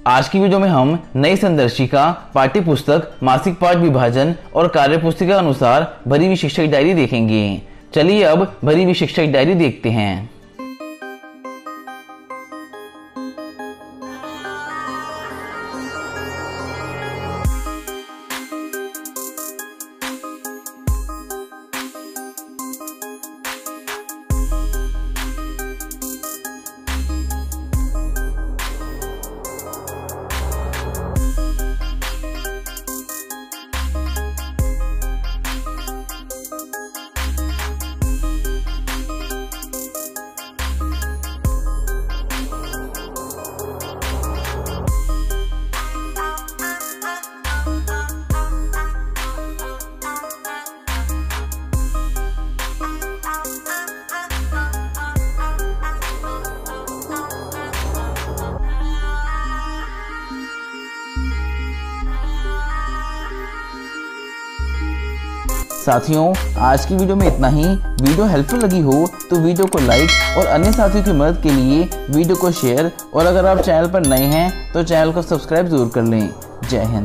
आज की वीडियो में हम नई संदर्शिका, पाठ्य पुस्तक, मासिक पाठ विभाजन और कार्य पुस्तिका अनुसार भरी हुई शिक्षक डायरी देखेंगे। चलिए अब भरी हुई शिक्षक डायरी देखते हैं। साथियों, आज की वीडियो में इतना ही। वीडियो हेल्पफुल लगी हो तो वीडियो को लाइक और अन्य साथियों की मदद के लिए वीडियो को शेयर, और अगर आप चैनल पर नए हैं तो चैनल को सब्सक्राइब जरूर कर लें। जय हिंद।